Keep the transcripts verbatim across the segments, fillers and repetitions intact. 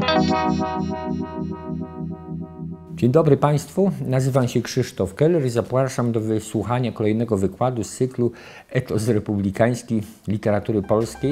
Dzień dobry Państwu, nazywam się Krzysztof Keller i zapraszam do wysłuchania kolejnego wykładu z cyklu Etos republikański literatury polskiej.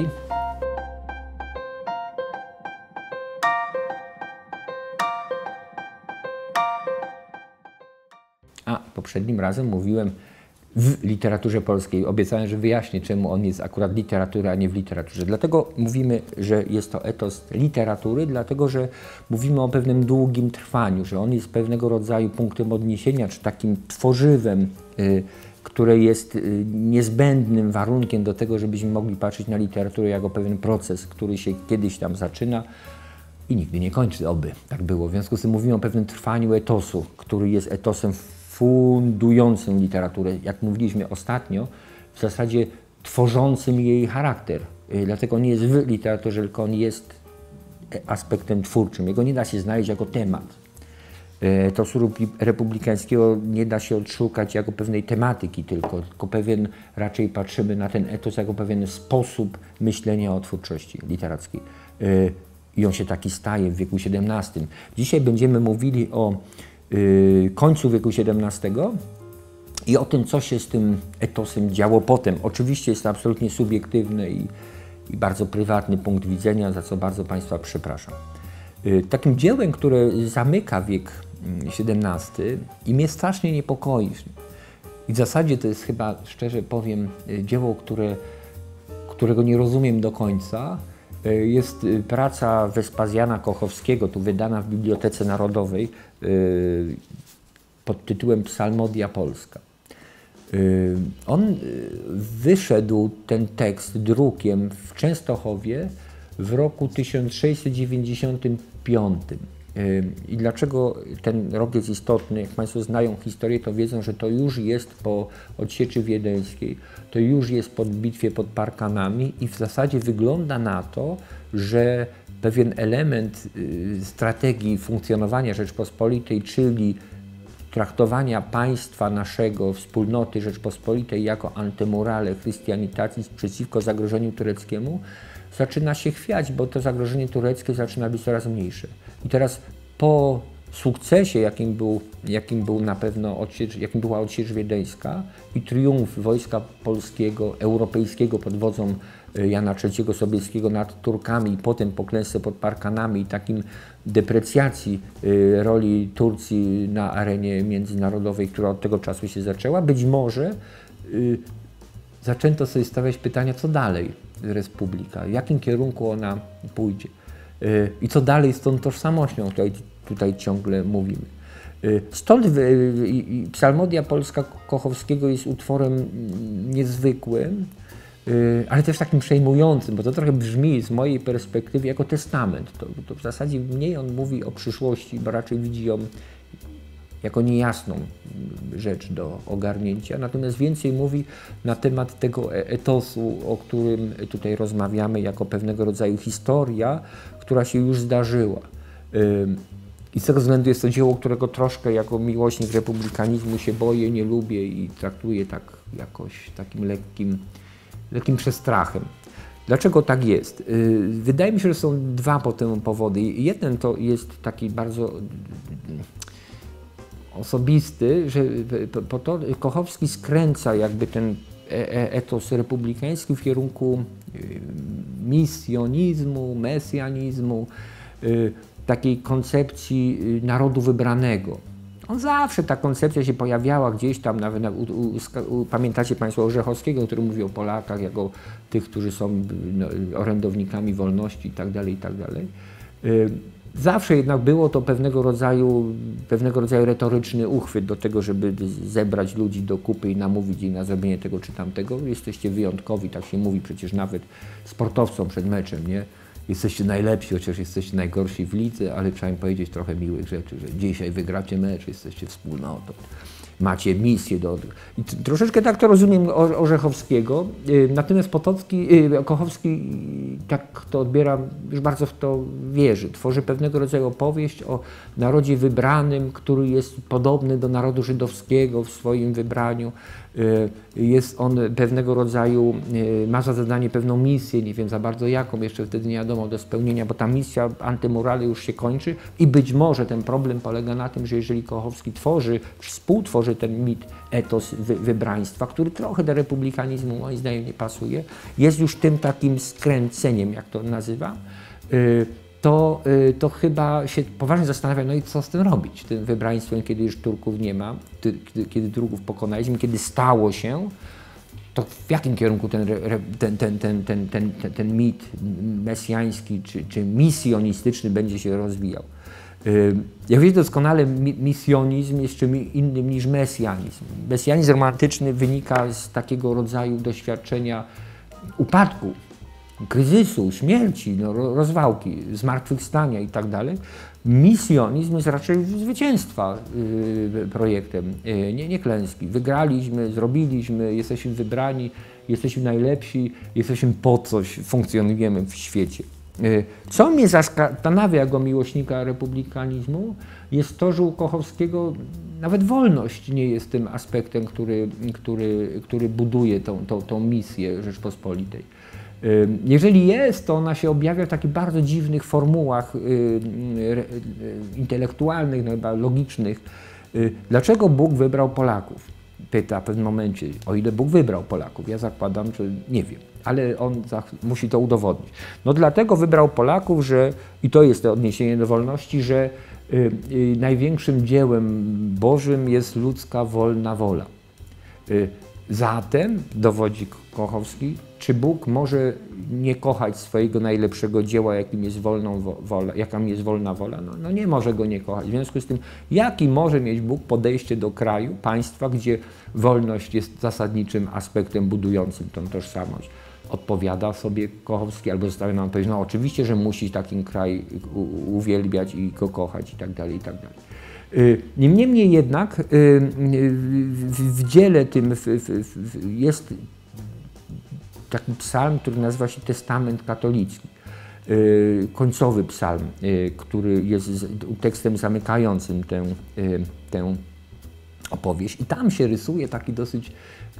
A poprzednim razem mówiłem w literaturze polskiej. Obiecałem, że wyjaśnię, czemu on jest akurat literatury, a nie w literaturze. Dlatego mówimy, że jest to etos literatury, dlatego że mówimy o pewnym długim trwaniu, że on jest pewnego rodzaju punktem odniesienia, czy takim tworzywem, y, które jest y, niezbędnym warunkiem do tego, żebyśmy mogli patrzeć na literaturę jako pewien proces, który się kiedyś tam zaczyna i nigdy nie kończy, oby tak było. W związku z tym mówimy o pewnym trwaniu etosu, który jest etosem fundującym literaturę, jak mówiliśmy ostatnio, w zasadzie tworzącym jej charakter. Dlatego on nie jest w literaturze, tylko on jest aspektem twórczym. Jego nie da się znaleźć jako temat. Etosu republikańskiego nie da się odszukać jako pewnej tematyki tylko, tylko pewien, raczej patrzymy na ten etos jako pewien sposób myślenia o twórczości literackiej. I on się taki staje w wieku siedemnastym. Dzisiaj będziemy mówili o końcu wieku siedemnastego i o tym, co się z tym etosem działo potem. Oczywiście jest to absolutnie subiektywny i, i bardzo prywatny punkt widzenia, za co bardzo Państwa przepraszam. Takim dziełem, które zamyka wiek siedemnasty i mnie strasznie niepokoi, i w zasadzie to jest chyba, szczerze powiem, dzieło, które, którego nie rozumiem do końca, jest praca Wespazjana Kochowskiego, tu wydana w Bibliotece Narodowej pod tytułem Psalmodia Polska. On wyszedł, ten tekst, drukiem w Częstochowie w roku tysiąc sześćset dziewięćdziesiątym piątym. I dlaczego ten rok jest istotny? Jak Państwo znają historię, to wiedzą, że to już jest po odsieczy wiedeńskiej, to już jest po bitwie pod Parkanami i w zasadzie wygląda na to, że pewien element strategii funkcjonowania Rzeczpospolitej, czyli traktowania państwa naszego, wspólnoty Rzeczpospolitej jako antemurale chrystianitatis przeciwko zagrożeniu tureckiemu, zaczyna się chwiać, bo to zagrożenie tureckie zaczyna być coraz mniejsze. I teraz po sukcesie, jakim był, jakim był na pewno odsiecz, jakim była odsiecz wiedeńska i triumf wojska polskiego, europejskiego pod wodzą Jana trzeciego Sobieskiego nad Turkami i potem po klęsce pod Parkanami i takim deprecjacji y, roli Turcji na arenie międzynarodowej, która od tego czasu się zaczęła, być może y, zaczęto sobie stawiać pytania, co dalej Republika, w jakim kierunku ona pójdzie y, i co dalej z tą tożsamością, o której tutaj ciągle mówimy. Y, stąd y, y, Psalmodia Polska Kochowskiego jest utworem niezwykłym, ale też takim przejmującym, bo to trochę brzmi z mojej perspektywy jako testament. To, to w zasadzie mniej on mówi o przyszłości, bo raczej widzi ją jako niejasną rzecz do ogarnięcia, natomiast więcej mówi na temat tego etosu, o którym tutaj rozmawiamy, jako pewnego rodzaju historia, która się już zdarzyła. I z tego względu jest to dzieło, którego troszkę jako miłośnik republikanizmu się boję, nie lubię i traktuję tak jakoś takim lekkim takim przestrachem. Dlaczego tak jest? Wydaje mi się, że są dwa po temu powody. Jeden to jest taki bardzo osobisty, że po to Kochowski skręca jakby ten etos republikański w kierunku misjonizmu, mesjanizmu, takiej koncepcji narodu wybranego. On zawsze, ta koncepcja się pojawiała gdzieś tam, nawet u, u, u, pamiętacie Państwo Orzechowskiego, który mówi o Polakach jako tych, którzy są no, orędownikami wolności itd., itd. Zawsze jednak było to pewnego rodzaju, pewnego rodzaju retoryczny uchwyt do tego, żeby zebrać ludzi do kupy i namówić ich na zrobienie tego czy tamtego. Jesteście wyjątkowi, tak się mówi przecież nawet sportowcom przed meczem, nie? Jesteście najlepsi, chociaż jesteście najgorsi w lidze, ale trzeba im powiedzieć trochę miłych rzeczy, że dzisiaj wygracie mecz, jesteście wspólnotą, macie misję do... I troszeczkę tak to rozumiem Orzechowskiego, natomiast Potocki, Kochowski tak to odbiera, już bardzo w to wierzy. Tworzy pewnego rodzaju opowieść o narodzie wybranym, który jest podobny do narodu żydowskiego w swoim wybraniu, Jest on pewnego rodzaju, ma za zadanie pewną misję, nie wiem za bardzo jaką, jeszcze wtedy nie wiadomo, do spełnienia, bo ta misja antymurale już się kończy i być może ten problem polega na tym, że jeżeli Kochowski tworzy, współtworzy ten mit, etos wy, wybraństwa, który trochę do republikanizmu moim zdaniem nie pasuje, jest już tym takim skręceniem, jak to nazywa, to, to chyba się poważnie zastanawia, no i co z tym robić, tym wybraństwem, kiedy już Turków nie ma, kiedy, kiedy Turków pokonaliśmy, kiedy stało się, to w jakim kierunku ten, ten, ten, ten, ten, ten, ten, ten mit mesjański czy, czy misjonistyczny będzie się rozwijał. Jak wiecie doskonale, misjonizm jest czym innym niż mesjanizm. Mesjanizm romantyczny wynika z takiego rodzaju doświadczenia upadku, kryzysu, śmierci, no, rozwałki, zmartwychwstania i tak dalej. Misjonizm jest raczej zwycięstwa y, projektem, y, nie, nie klęski. Wygraliśmy, zrobiliśmy, jesteśmy wybrani, jesteśmy najlepsi, jesteśmy po coś, funkcjonujemy w świecie. Y, co mnie zastanawia jako miłośnika republikanizmu, jest to, że u Kochowskiego nawet wolność nie jest tym aspektem, który, który, który buduje tą, tą, tą misję Rzeczpospolitej. Jeżeli jest, to ona się objawia w takich bardzo dziwnych formułach intelektualnych, no chyba logicznych. Dlaczego Bóg wybrał Polaków? Pyta w pewnym momencie, o ile Bóg wybrał Polaków. Ja zakładam, że nie wiem, ale on musi to udowodnić. No dlatego wybrał Polaków, że, i to jest to odniesienie do wolności, że największym dziełem Bożym jest ludzka wolna wola. Zatem, dowodzi Kochowski, czy Bóg może nie kochać swojego najlepszego dzieła, jakim jest, wolną wola, jaka jest wolna wola? No, no nie może go nie kochać. W związku z tym, jaki może mieć Bóg podejście do kraju, państwa, gdzie wolność jest zasadniczym aspektem budującym tą tożsamość? Odpowiada sobie Kochowski, albo zostawia nam powiedzieć, no oczywiście, że musi taki kraj uwielbiać i go kochać i tak dalej, i tak dalej. Niemniej jednak w dziele tym jest taki psalm, który nazywa się Testament katolicki, końcowy psalm, który jest tekstem zamykającym tę, tę opowieść. I tam się rysuje taki dosyć,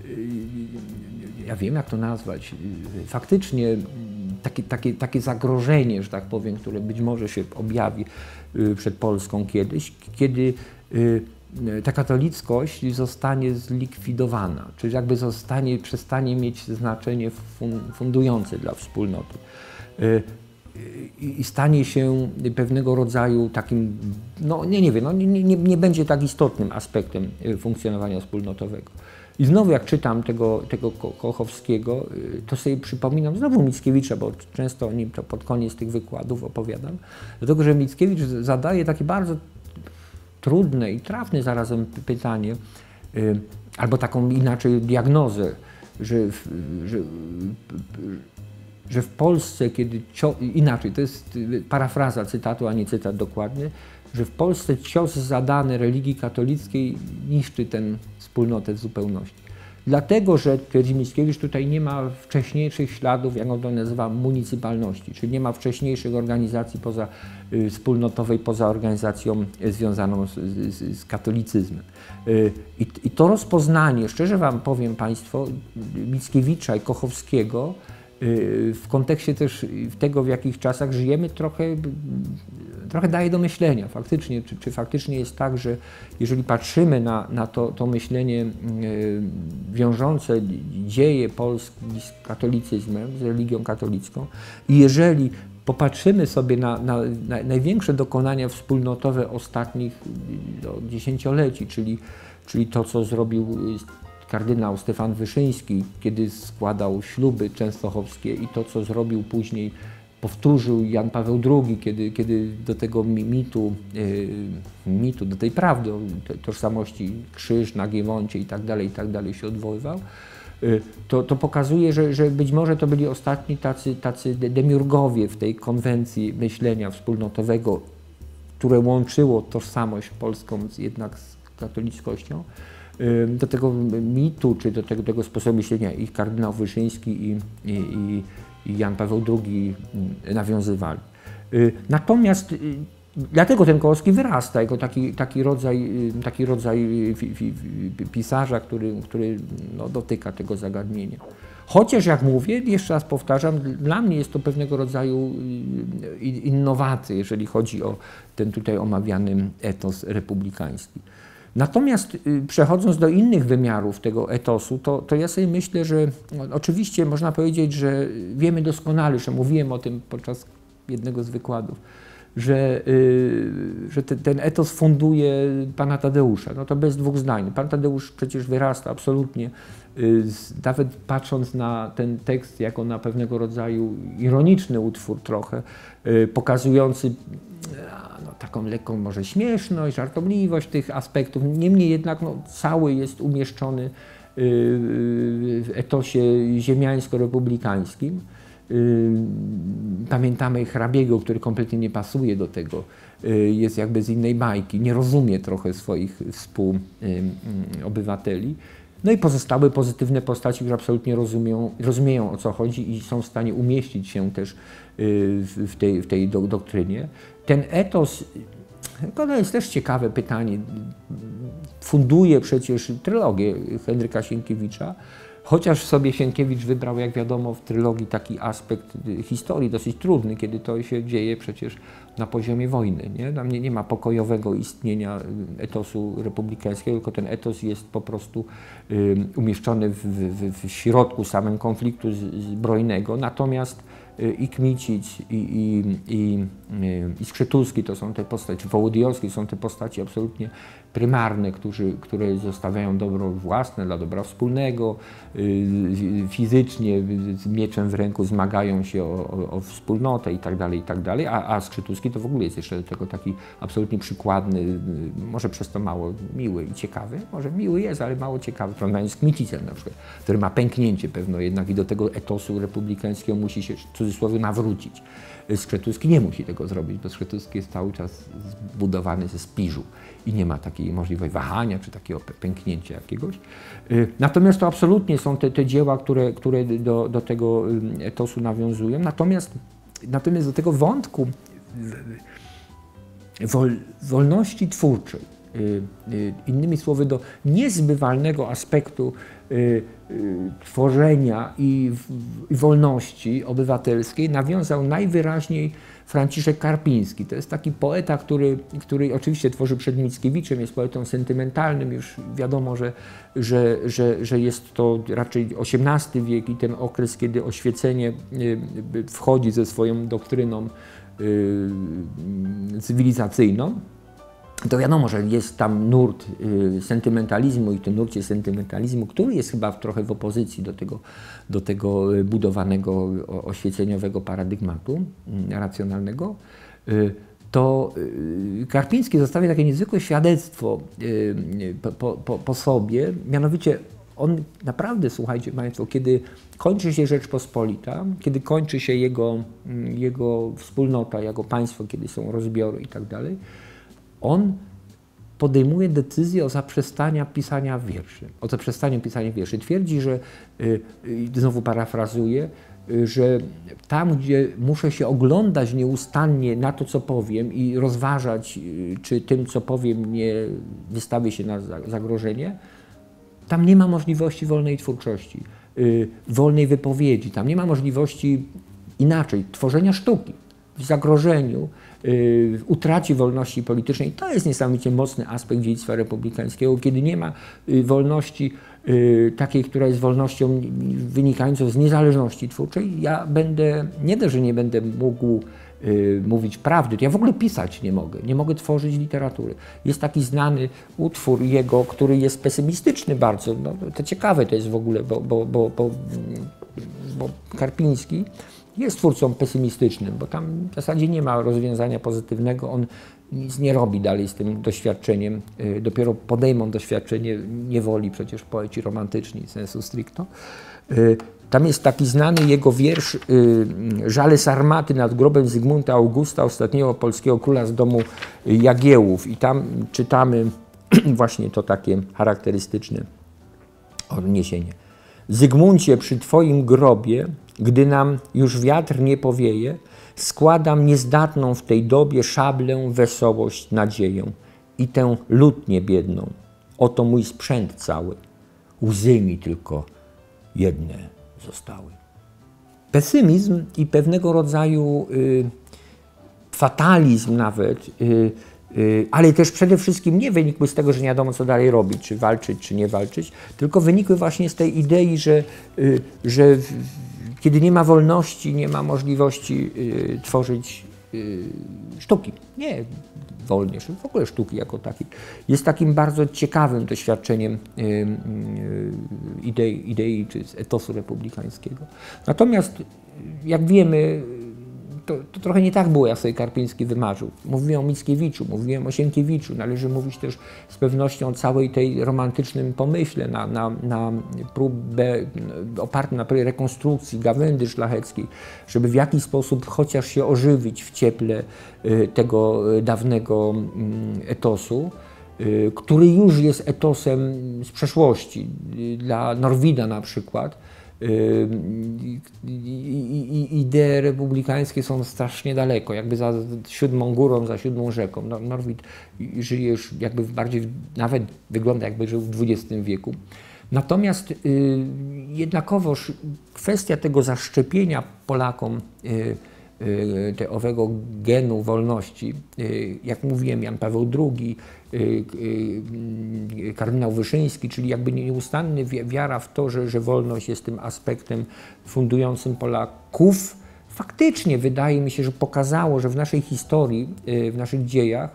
ja wiem jak to nazwać, faktycznie takie, takie, takie zagrożenie, że tak powiem, które być może się objawi przed Polską kiedyś, kiedy ta katolickość zostanie zlikwidowana, czyli jakby zostanie, przestanie mieć znaczenie fundujące dla wspólnoty i stanie się pewnego rodzaju takim, no nie, nie wiem, no, nie, nie, nie będzie tak istotnym aspektem funkcjonowania wspólnotowego. I znowu jak czytam tego, tego Kochowskiego, to sobie przypominam znowu Mickiewicza, bo często o nim to pod koniec tych wykładów opowiadam, dlatego że Mickiewicz zadaje takie bardzo trudne i trafne zarazem pytanie, albo taką inaczej diagnozę, że, że, że w Polsce, kiedy inaczej, to jest parafraza cytatu, a nie cytat dokładny, że w Polsce cios zadany religii katolickiej niszczy tę wspólnotę w zupełności. Dlatego, że, twierdzi Mickiewicz, tutaj nie ma wcześniejszych śladów, jak on to nazywa, municypalności, czyli nie ma wcześniejszych organizacji poza, y, wspólnotowej poza organizacją związaną z, z, z katolicyzmem. Y, i, I to rozpoznanie, szczerze wam powiem państwo, Mickiewicza i Kochowskiego, w kontekście też tego, w jakich czasach żyjemy, trochę, trochę daje do myślenia faktycznie, czy, czy faktycznie jest tak, że jeżeli patrzymy na, na to, to myślenie wiążące dzieje Polski z katolicyzmem, z religią katolicką i jeżeli popatrzymy sobie na, na, na największe dokonania wspólnotowe ostatnich no, dziesięcioleci, czyli, czyli to, co zrobił kardynał Stefan Wyszyński, kiedy składał śluby częstochowskie i to, co zrobił później, powtórzył Jan Paweł drugi, kiedy, kiedy do tego mitu, yy, mitu, do tej prawdy o tożsamości krzyż na Giewoncie i tak dalej, i tak dalej się odwoływał, yy, to, to pokazuje, że, że być może to byli ostatni tacy, tacy demiurgowie w tej konwencji myślenia wspólnotowego, które łączyło tożsamość polską z, jednak z katolickością. Do tego mitu, czy do tego, tego sposobu myślenia i kardynał Wyszyński i, i, i Jan Paweł drugi nawiązywali. Natomiast dlatego ten Kołowski wyrasta jako taki, taki rodzaj, taki rodzaj pisarza, który, który no, dotyka tego zagadnienia. Chociaż jak mówię, jeszcze raz powtarzam, dla mnie jest to pewnego rodzaju innowacja, jeżeli chodzi o ten tutaj omawiany etos republikański. Natomiast przechodząc do innych wymiarów tego etosu, to, to ja sobie myślę, że no, oczywiście można powiedzieć, że wiemy doskonale, że mówiłem o tym podczas jednego z wykładów, że, y, że te, ten etos funduje pana Tadeusza. No to bez dwóch zdań. Pan Tadeusz przecież wyrasta absolutnie, y, z, nawet patrząc na ten tekst jako na pewnego rodzaju ironiczny utwór trochę, y, pokazujący no, taką lekką może śmieszność, żartobliwość tych aspektów. Niemniej jednak no, cały jest umieszczony y, w etosie ziemiańsko-republikańskim. Pamiętamy hrabiego, który kompletnie nie pasuje do tego, jest jakby z innej bajki, nie rozumie trochę swoich współobywateli. No i pozostałe pozytywne postaci, które absolutnie rozumieją, rozumieją o co chodzi i są w stanie umieścić się też w tej, w tej do, doktrynie. Ten etos, to jest też ciekawe pytanie, funduje przecież trylogię Henryka Sienkiewicza, chociaż sobie Sienkiewicz wybrał, jak wiadomo, w trylogii taki aspekt historii dosyć trudny, kiedy to się dzieje przecież na poziomie wojny. Nie? Tam nie, nie ma pokojowego istnienia etosu republikańskiego, tylko ten etos jest po prostu y, umieszczony w, w, w środku samym konfliktu zbrojnego. Natomiast y, i Kmicic, i, i, i, y, i Skrzytułski to są te postacie, czy Wołodyjowski są te postacie absolutnie prymarne, którzy, które zostawiają dobro własne dla dobra wspólnego, fizycznie z mieczem w ręku zmagają się o, o, o wspólnotę i tak dalej, i tak dalej, a, a Skrzytułski to w ogóle jest jeszcze do tego taki absolutnie przykładny, może przez to mało miły i ciekawy, może miły jest, ale mało ciekawy, porównając z Kmicicem na przykład, który ma pęknięcie pewno jednak i do tego etosu republikańskiego musi się w cudzysłowie nawrócić. Skrzytułski nie musi tego zrobić, bo Skrzytułski jest cały czas zbudowany ze spiżu i nie ma takiej możliwości wahania czy takiego pęknięcia jakiegoś. Natomiast to absolutnie są te, te dzieła, które, które do, do tego etosu nawiązują. Natomiast, natomiast do tego wątku wol, wolności twórczej, innymi słowy do niezbywalnego aspektu tworzenia i, i wolności obywatelskiej nawiązał najwyraźniej Franciszek Karpiński. To jest taki poeta, który, który oczywiście tworzy przed Mickiewiczem, jest poetą sentymentalnym, już wiadomo, że, że, że, że jest to raczej osiemnasty wiek i ten okres, kiedy oświecenie wchodzi ze swoją doktryną cywilizacyjną. To wiadomo, że jest tam nurt y, sentymentalizmu i w tym nurcie sentymentalizmu, który jest chyba w, trochę w opozycji do tego, do tego budowanego oświeceniowego paradygmatu y, racjonalnego, y, to y, Karpiński zostawia takie niezwykłe świadectwo y, po, po, po sobie, mianowicie on naprawdę, słuchajcie Państwo, kiedy kończy się Rzeczpospolita, kiedy kończy się jego, jego wspólnota, jego państwo, kiedy są rozbiory i tak dalej, on podejmuje decyzję o zaprzestaniu pisania wierszy. O zaprzestaniu pisania wierszy. Twierdzi, że, znowu parafrazuję, że tam, gdzie muszę się oglądać nieustannie na to, co powiem i rozważać, czy tym, co powiem, nie wystawi się na zagrożenie, tam nie ma możliwości wolnej twórczości, wolnej wypowiedzi, tam nie ma możliwości inaczej, tworzenia sztuki w zagrożeniu, w utracie wolności politycznej. To jest niesamowicie mocny aspekt dziedzictwa republikańskiego, kiedy nie ma wolności takiej, która jest wolnością wynikającą z niezależności twórczej. Ja będę, nie dość, że nie będę mógł mówić prawdy, to ja w ogóle pisać nie mogę, nie mogę tworzyć literatury. Jest taki znany utwór jego, który jest pesymistyczny bardzo, no, to ciekawe to jest w ogóle, bo, bo, bo, bo, bo Karpiński jest twórcą pesymistycznym, bo tam w zasadzie nie ma rozwiązania pozytywnego, on nic nie robi dalej z tym doświadczeniem, dopiero podejmą doświadczenie niewoli przecież poeci romantyczni, sensu stricto. Tam jest taki znany jego wiersz Żale Sarmaty nad grobem Zygmunta Augusta, ostatniego polskiego króla z domu Jagiełłów i tam czytamy właśnie to takie charakterystyczne odniesienie. Zygmuncie, przy twoim grobie gdy nam już wiatr nie powieje, składam niezdatną w tej dobie szablę, wesołość, nadzieję i tę lutnię biedną. Oto mój sprzęt cały, łzy mi tylko jedne zostały. Pesymizm i pewnego rodzaju y, fatalizm nawet, y, y, ale też przede wszystkim nie wynikły z tego, że nie wiadomo co dalej robić, czy walczyć, czy nie walczyć, tylko wynikły właśnie z tej idei, że, y, że w, kiedy nie ma wolności, nie ma możliwości y, tworzyć y, sztuki. Nie wolnie, w ogóle sztuki jako takiej. Jest takim bardzo ciekawym doświadczeniem y, y, idei, idei czy etosu republikańskiego. Natomiast, jak wiemy, to, to trochę nie tak było, jak sobie Karpiński wymarzył. Mówiłem o Mickiewiczu, mówiłem o Sienkiewiczu. Należy mówić też z pewnością o całej tej romantycznym pomyśle na, na, na próbę opartą na rekonstrukcji gawędy szlacheckiej, żeby w jakiś sposób chociaż się ożywić w cieple tego dawnego etosu, który już jest etosem z przeszłości. Dla Norwida na przykład idee republikańskie są strasznie daleko, jakby za siódmą górą, za siódmą rzeką. Norwid żyje już jakby bardziej, nawet wygląda jakby żył w dwudziestym wieku. Natomiast jednakowoż kwestia tego zaszczepienia Polakom te, owego genu wolności, jak mówiłem, Jan Paweł drugi, kardynał Wyszyński, czyli jakby nieustanny wiara w to, że, że wolność jest tym aspektem fundującym Polaków, faktycznie wydaje mi się, że pokazało, że w naszej historii, w naszych dziejach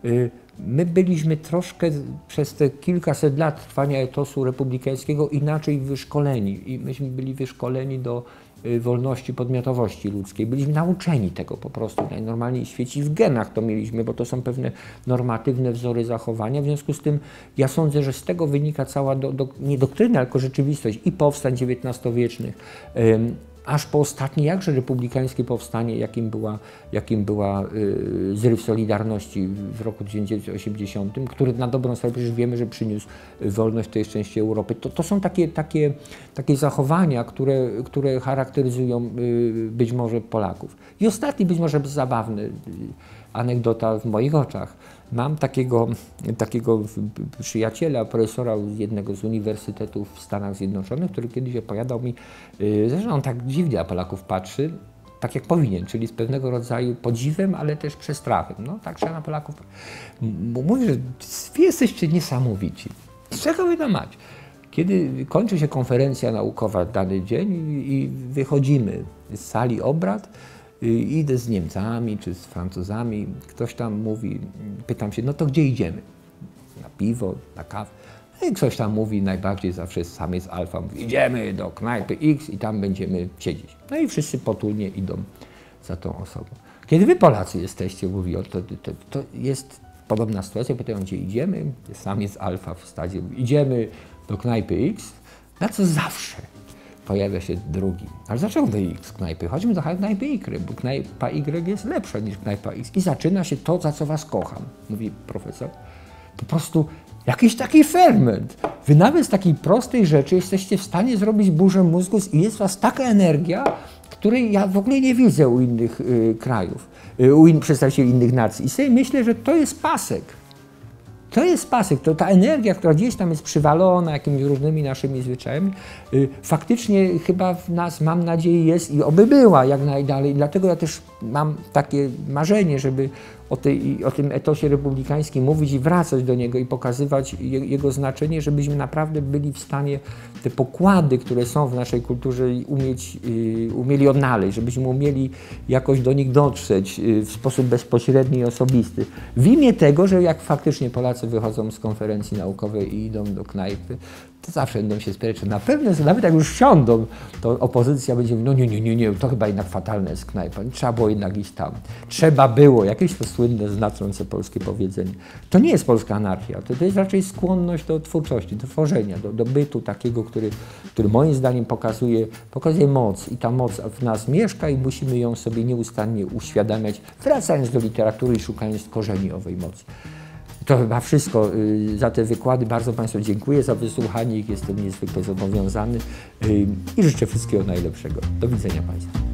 my byliśmy troszkę przez te kilkaset lat trwania etosu republikańskiego inaczej wyszkoleni i myśmy byli wyszkoleni do wolności, podmiotowości ludzkiej. Byliśmy nauczeni tego po prostu najnormalniej w świecie, w genach to mieliśmy, bo to są pewne normatywne wzory zachowania. W związku z tym ja sądzę, że z tego wynika cała, do, do, nie doktryna, tylko rzeczywistość i powstań dziewiętnastowiecznych, ym, aż po ostatnie jakże republikańskie powstanie, jakim była, jakim była y, zryw Solidarności w roku tysiąc dziewięćset osiemdziesiątym, który na dobrą sprawę przecież wiemy, że przyniósł wolność tej części Europy. To, to są takie, takie, takie zachowania, które, które charakteryzują y, być może Polaków. I ostatni, być może zabawny, y, anegdota w moich oczach. Mam takiego, takiego przyjaciela, profesora z jednego z uniwersytetów w Stanach Zjednoczonych, który kiedyś opowiadał mi, że on tak dziwnie na Polaków patrzy, tak jak powinien, czyli z pewnego rodzaju podziwem, ale też przestrachem. No, tak trzeba na Polaków. Mówi, że wy jesteście niesamowici. Z czego wy to macie? Kiedy kończy się konferencja naukowa w dany dzień i wychodzimy z sali obrad, idę z Niemcami czy z Francuzami, ktoś tam mówi, pytam się, no to gdzie idziemy? Na piwo, na kawę. I ktoś tam mówi, najbardziej zawsze sam jest alfa, mówi, idziemy do knajpy X i tam będziemy siedzieć. No i wszyscy potulnie idą za tą osobą. Kiedy wy Polacy jesteście, mówi, to, to, to jest podobna sytuacja, pytają, gdzie idziemy? Sam jest alfa w stadzie, mówi, idziemy do knajpy X, na co zawsze pojawia się drugi. Ale dlaczego do X knajpy? Chodźmy do knajpy Y, bo knajpa Y jest lepsza niż knajpa X. I zaczyna się to, za co was kocham, mówi profesor. Po prostu jakiś taki ferment. Wy nawet z takiej prostej rzeczy jesteście w stanie zrobić burzę mózgu i jest w was taka energia, której ja w ogóle nie widzę u innych y, krajów, y, u in, przedstawicieli innych nacji. I sobie myślę, że to jest pasek. To jest pasek, to ta energia, która gdzieś tam jest przywalona jakimiś różnymi naszymi zwyczajami, y, faktycznie chyba w nas, mam nadzieję, jest i oby była jak najdalej. Dlatego ja też mam takie marzenie, żeby o, tej, o tym etosie republikańskim mówić i wracać do niego i pokazywać je, jego znaczenie, żebyśmy naprawdę byli w stanie te pokłady, które są w naszej kulturze umieć, y, umieli odnaleźć, żebyśmy umieli jakoś do nich dotrzeć y, w sposób bezpośredni i osobisty. W imię tego, że jak faktycznie Polacy wychodzą z konferencji naukowej i idą do knajpy, to zawsze będą się spierać, na pewno, nawet jak już wsiądą, to opozycja będzie mówić, no nie, nie, nie, nie, to chyba jednak fatalna jest knajpa, trzeba było jednak iść tam. Trzeba było, jakieś to słynne, znaczące polskie powiedzenie. To nie jest polska anarchia, to, to jest raczej skłonność do twórczości, do tworzenia, do, do bytu takiego, który, który moim zdaniem pokazuje, pokazuje moc i ta moc w nas mieszka i musimy ją sobie nieustannie uświadamiać, wracając do literatury i szukając korzeni owej mocy. To chyba wszystko za te wykłady. Bardzo Państwu dziękuję za wysłuchanie ich. Jestem niezwykle zobowiązany i życzę wszystkiego najlepszego. Do widzenia Państwu.